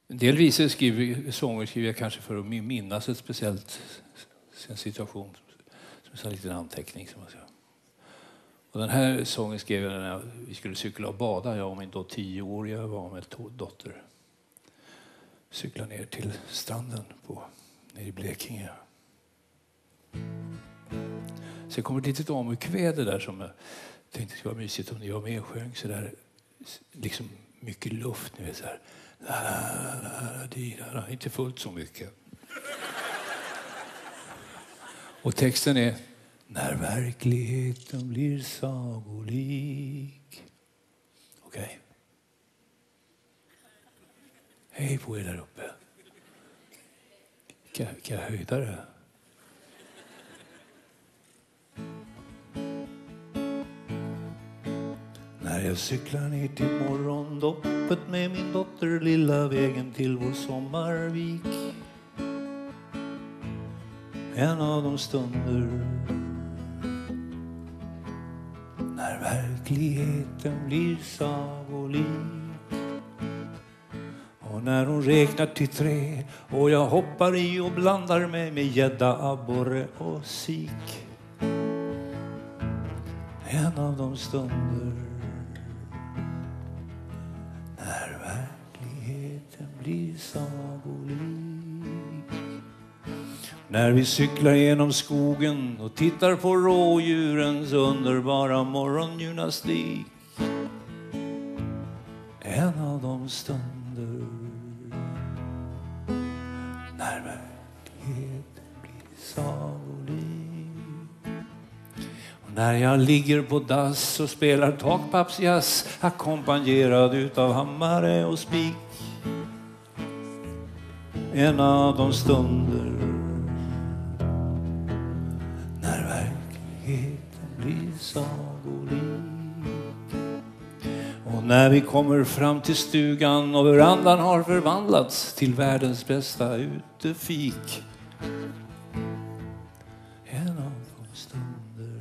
En del visor sånger skriver jag kanske för att minnas ett speciellt en situation. Som en liten anteckning. Som man ska. Och den här sången skrev jag när vi skulle cykla och bada. Jag och min då 10-åriga var med dotter. Cykla ner till stranden nere i Blekinge. Sen kommer ett litet amukväde där som jag tänkte skulle vara mysigt om ni var med och sjöng så där liksom mycket luft, ni vet så här. Inte fullt så mycket. Och texten är: när verkligheten blir sagolik. Okej. Hej på er där uppe. Kan jag höjda det? När jag cyklar ner till morgondoppet med min dotter lilla vägen till vår sommarvik. En av de stunder när verkligheten blir sagolik. Och när hon räknar till 3 och jag hoppar i och blandar mig med gädda, abborre och sik. En av de stunder när verkligheten blir sagolik. När vi cyklar genom skogen och tittar på rådjurens underbara morgongymnastik. En av de stunder när verkligheten blir sagolik. Och när jag ligger på dass och spelar takpappsjazz ackompanjerad utav hammare och spik. En av de stunder när verkligheten blir sagolik. Och när vi kommer fram till stugan och verandan har förvandlats till världens bästa utefik. En av de stunder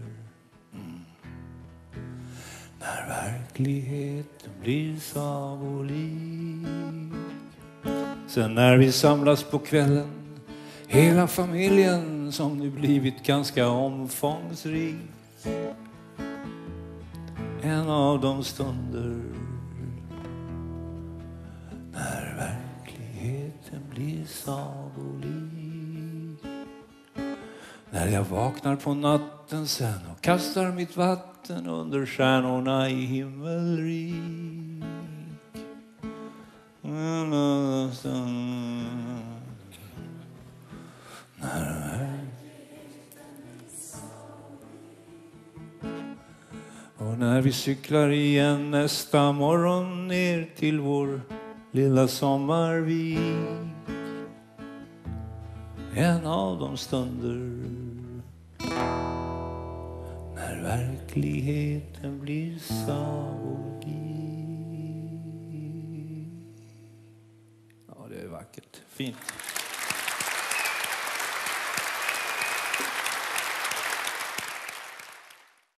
när verkligheten blir sagolik. Sen när vi samlas på kvällen, hela familjen som nu blivit ganska omfångsrik. En av de stunder när verkligheten blir sagolik. När jag vaknar på natten sen och kastar mitt vatten under stjärnorna i himmelrik. En av de stunder när och när vi cyklar igen nästa morgon ner till vår lilla sommarvik. En av de stunder när verkligheten blir sagolik. Ja, det är vackert. Fint.